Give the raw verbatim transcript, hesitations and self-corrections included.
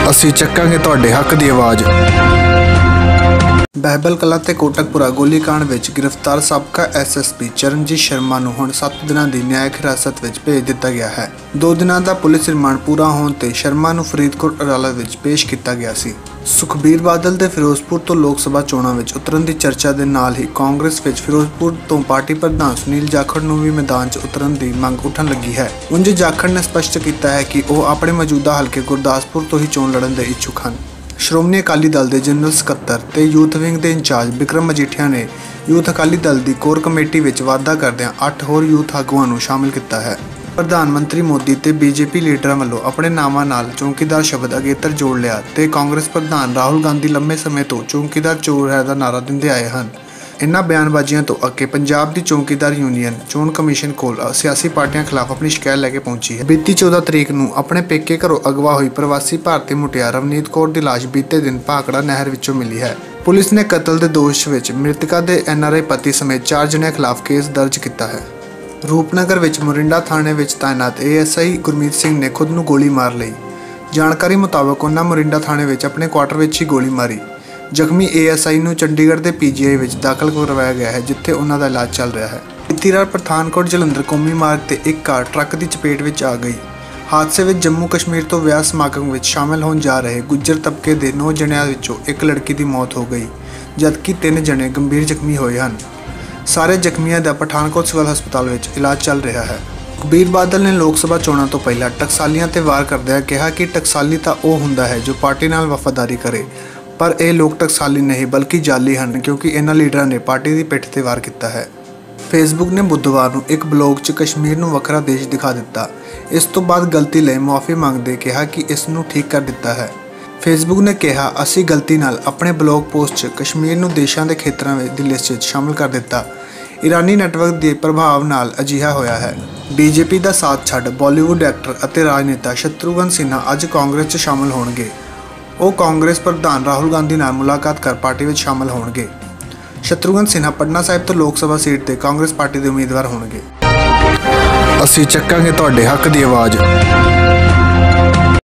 ਅਸੀਂ ਚੱਕਾਂਗੇ ਤੁਹਾਡੇ ਹੱਕ ਦੀ ਆਵਾਜ਼। ਬਹਿਬਲ ਕਲਾਂ ਤੇ ਕੋਟਕਪੁਰਾ ਗੋਲੀकांड ਵਿੱਚ ਗ੍ਰਿਫਤਾਰ ਸਾਬਕਾ S S P Charanjit Sharma ਨੂੰ ਹੁਣ ਸੱਤ ਦਿਨਾਂ ਦੀ ਨਿਆਇਕ ਹਿਰਾਸਤ ਵਿੱਚ ਭੇਜ ਦਿੱਤਾ ਗਿਆ ਹੈ। ਦੋ ਦਿਨਾਂ ਦਾ ਪੁਲਿਸ ਰਿਮਾਂਡ ਪੂਰਾ ਹੋਣ ਤੇ ਸ਼ਰਮਾ ਨੂੰ ਫਰੀਦਕੋਟ ਅਦਾਲਤ ਵਿੱਚ ਪੇਸ਼ ਕੀਤਾ ਗਿਆ ਸੀ। ਸੁਖਬੀਰ ਬਾਦਲ ਦੇ ਫਿਰੋਜ਼ਪੁਰ ਤੋਂ ਲੋਕ ਸਭਾ ਚੋਣਾਂ ਵਿੱਚ ਉਤਰਨ ਦੀ ਚਰਚਾ ਦੇ ਨਾਲ ਹੀ ਕਾਂਗਰਸ ਵਿੱਚ ਫਿਰੋਜ਼ਪੁਰ ਤੋਂ ਪਾਰਟੀ ਪ੍ਰਧਾਨ ਸੁਨੀਲ ਜਾਖੜ ਨੂੰ ਵੀ ਮੈਦਾਨ 'ਚ ਉਤਰਨ ਦੀ ਮੰਗ ਉੱਠਣ ਲੱਗੀ ਹੈ। ਉਂਝ ਜਾਖੜ ਨੇ ਸਪਸ਼ਟ ਕੀਤਾ ਹੈ ਕਿ ਉਹ ਆਪਣੇ ਮੌਜੂਦਾ ਹਲਕੇ ਗੁਰਦਾਸਪੁਰ ਤੋਂ ਹੀ ਚੋਣ ਲੜਨ ਦੇ ਇੱਛੁਕ ਹਨ। ਸ਼੍ਰੋਮਣੀ ਅਕਾਲੀ ਦਲ ਦੇ ਜਨਰਲ ਸਕੱਤਰ ਤੇ ਯੂਥ ਵਿੰਗ ਦੇ ਇੰਚਾਰਜ ਬਿਕਰਮ ਮਜੀਠੀਆ ਨੇ ਯੂਥ ਅਕਾਲੀ ਦਲ ਦੀ ਕੋਰ ਕਮੇਟੀ ਵਿੱਚ ਵਾਧਾ ਕਰਦਿਆਂ ਅੱਠ ਹੋਰ ਯੂਥ ਆਗੂਆਂ ਨੂੰ ਸ਼ਾਮਿਲ ਕੀਤਾ ਹੈ। ਪ੍ਰਧਾਨ ਮੰਤਰੀ ਮੋਦੀ ਤੇ ਬੀਜੇਪੀ ਲੀਡਰਾਂ ਵੱਲੋਂ ਆਪਣੇ ਨਾਮਾਂ ਨਾਲ ਚੌਂਕੀਦਾਰ ਸ਼ਬਦ ਅਗੇਤਰ ਜੋੜ ਲਿਆ ਤੇ ਕਾਂਗਰਸ ਪ੍ਰਧਾਨ ਰਾਹੁਲ ਗਾਂਧੀ ਲੰਮੇ ਸਮੇਂ ਤੋਂ ਚੌਂਕੀਦਾਰ ਚੋਰ ਹੈ ਦਾ ਨਾਅਰਾ ਦਿੰਦੇ ਆਏ ਹਨ। ਇਨ੍ਹਾਂ ਬਿਆਨਬਾਜ਼ੀਆਂ ਤੋਂ ਅੱਗੇ ਪੰਜਾਬ ਦੀ ਚੌਂਕੀਦਾਰ ਯੂਨੀਅਨ ਚੋਣ ਕਮਿਸ਼ਨ ਕੋਲ ਸਿਆਸੀ ਪਾਰਟੀਆਂ ਖਿਲਾਫ ਆਪਣੀ ਸ਼ਿਕਾਇਤ ਲੈ ਕੇ ਪਹੁੰਚੀ ਹੈ। ਬੀਤੀ ਚੌਦਾਂ ਤਰੀਕ ਨੂੰ ਆਪਣੇ ਪੇਕੇ ਘਰੋਂ ਅਗਵਾ ਹੋਈ ਪ੍ਰਵਾਸੀ ਭਾਰਤੀ ਮੁਟਿਆਰ ਰਵਨੀਤ ਕੌਰ ਦੀ ਲਾਸ਼ ਬੀਤੇ ਦਿਨ ਭਾਖੜਾ ਨਹਿਰ ਵਿੱਚੋਂ ਮਿਲੀ ਹੈ। ਪੁਲਿਸ ਨੇ ਕਤਲ ਦੇ ਦੋਸ਼ ਵਿੱਚ ਮ੍ਰਿਤਕਾ ਦੇ ਐਨ ਆਰ ਆਈ ਪਤੀ ਸਮੇਤ ਚਾਰ ਜਣਿਆਂ ਖਿਲਾਫ ਕੇਸ ਦਰਜ ਕੀਤਾ ਹੈ। ਰੂਪਨਗਰ ਵਿੱਚ ਮੋਰਿੰਡਾ ਥਾਣੇ ਵਿੱਚ ਤਾਇਨਾਤ A S I Gurmeet Singh ਨੇ ਖੁਦ ਨੂੰ ਗੋਲੀ ਮਾਰ ਲਈ। ਜਾਣਕਾਰੀ ਮੁਤਾਬਕ ਉਹਨਾਂ ਮੋਰਿੰਡਾ ਥਾਣੇ ਵਿੱਚ ਆਪਣੇ ਕੁਆਟਰ ਵਿੱਚ ਹੀ ਗੋਲੀ ਮਾਰੀ। ਜ਼ਖਮੀ ਏ ਐਸ ਆਈ ਨੂੰ ਚੰਡੀਗੜ੍ਹ ਦੇ ਪੀ ਜੀ ਆਈ ਵਿੱਚ ਦਾਖਲ ਕਰਵਾਇਆ ਗਿਆ ਹੈ, ਜਿੱਥੇ ਉਹਨਾਂ ਦਾ ਇਲਾਜ ਚੱਲ ਰਿਹਾ ਹੈ। ਬੀਤੀ ਰਾਤ ਪਠਾਨਕੋਟ ਜਲੰਧਰ ਕੌਮੀ ਮਾਰਗ ਤੇ ਇੱਕ ਕਾਰ ਟਰੱਕ ਦੀ ਚਪੇਟ ਵਿੱਚ ਆ ਗਈ। ਹਾਦਸੇ ਵਿੱਚ ਜੰਮੂ ਕਸ਼ਮੀਰ ਤੋਂ ਵਿਆਹ ਸਮਾਗਮ ਵਿੱਚ ਸ਼ਾਮਲ ਹੋਣ ਜਾ ਰਹੇ ਗੁੱਜਰ ਤਬਕੇ ਦੇ ਨੌ ਜਣਿਆਂ ਵਿੱਚੋਂ ਇੱਕ ਲੜਕੀ ਦੀ ਮੌਤ ਹੋ ਗਈ, ਜਦਕਿ ਤਿੰਨ ਜਣੇ ਗੰਭੀਰ ਜ਼ਖਮੀ ਹੋਏ ਹਨ। ਸਾਰੇ ਜ਼ਖਮੀਆਂ ਦਾ ਪਠਾਨਕੋਟ ਸਿਵਲ ਹਸਪਤਾਲ ਵਿੱਚ ਇਲਾਜ ਚੱਲ ਰਿਹਾ ਹੈ। ਸੁਖਬੀਰ ਬਾਦਲ ਨੇ ਲੋਕ ਸਭਾ ਚੋਣਾਂ ਤੋਂ ਪਹਿਲਾਂ ਟਕਸਾਲੀਆਂ ਤੇ ਵਾਰ ਕਰਦਿਆਂ ਕਿਹਾ ਕਿ ਟਕਸਾਲੀ ਤਾਂ ਉਹ ਹੁੰਦਾ ਹੈ ਜੋ ਪਾਰਟੀ ਨਾਲ ਵਫ਼ਾਦਾਰੀ ਕਰੇ, ਪਰ ਇਹ ਲੋਕ ਟਕਸਾਲੀ ਨਹੀਂ ਬਲਕਿ ਜਾਲੀ ਹਨ, ਕਿਉਂਕਿ ਇਹਨਾਂ ਲੀਡਰਾਂ ਨੇ ਪਾਰਟੀ ਦੀ ਪਿੱਠ ਤੇ ਵਾਰ ਕੀਤਾ ਹੈ। ਫੇਸਬੁੱਕ ਨੇ ਬੁੱਧਵਾਰ ਨੂੰ ਇੱਕ ਬਲੌਗ 'ਚ ਕਸ਼ਮੀਰ ਨੂੰ ਵੱਖਰਾ ਦੇਸ਼ ਦਿਖਾ ਦਿੱਤਾ। ਇਸ ਤੋਂ ਬਾਅਦ ਗਲਤੀ ਲਈ ਮੁਆਫੀ ਮੰਗਦੇ ਕਿਹਾ ਕਿ ਇਸ ਨੂੰ ਠੀਕ ਕਰ ਦਿੱਤਾ ਹੈ। ਫੇਸਬੁੱਕ ਨੇ ਕਿਹਾ, ਅਸੀਂ ਗਲਤੀ ਨਾਲ ਆਪਣੇ ਬਲੌਗ ਪੋਸਟ 'ਚ ਕਸ਼ਮੀਰ ਨੂੰ ਦੇਸ਼ਾਂ ਦੇ ਖੇਤਰਾਂ ਦੀ ਲਿਸਟ 'ਚ ਸ਼ਾਮਲ ਕਰ ਦਿੱਤਾ। ਇਰਾਨੀ ਨੈਟਵਰਕ ਦੇ ਪ੍ਰਭਾਵ ਨਾਲ ਅਜਿਹਾ ਹੋਇਆ ਹੈ। ਬੀਜੇਪੀ ਦਾ ਸਾਥ ਛੱਡ ਬਾਲੀਵੁੱਡ ਐਕਟਰ ਅਤੇ ਰਾਜਨੇਤਾ ਸ਼ਤਰੂਘਨ ਸਿਨਹਾ ਅੱਜ ਕਾਂਗਰਸ 'ਚ ਸ਼ਾਮਲ ਹੋਣਗੇ। ਉਹ ਕਾਂਗਰਸ ਪ੍ਰਧਾਨ ਰਾਹੁਲ ਗਾਂਧੀ ਨਾਲ ਮੁਲਾਕਾਤ ਕਰ ਪਾਰਟੀ ਵਿੱਚ ਸ਼ਾਮਲ ਹੋਣਗੇ। ਸ਼ਤਰੂਘਨ ਸਿਨਹਾ ਪਟਨਾ ਸਾਹਿਬ ਤੋਂ ਲੋਕ ਸਭਾ ਸੀਟ ਤੇ ਕਾਂਗਰਸ ਪਾਰਟੀ ਦੇ ਉਮੀਦਵਾਰ ਹੋਣਗੇ। ਅਸੀਂ ਚੱਕਾਂਗੇ ਤੁਹਾਡੇ ਹੱਕ ਦੀ ਆਵਾਜ਼।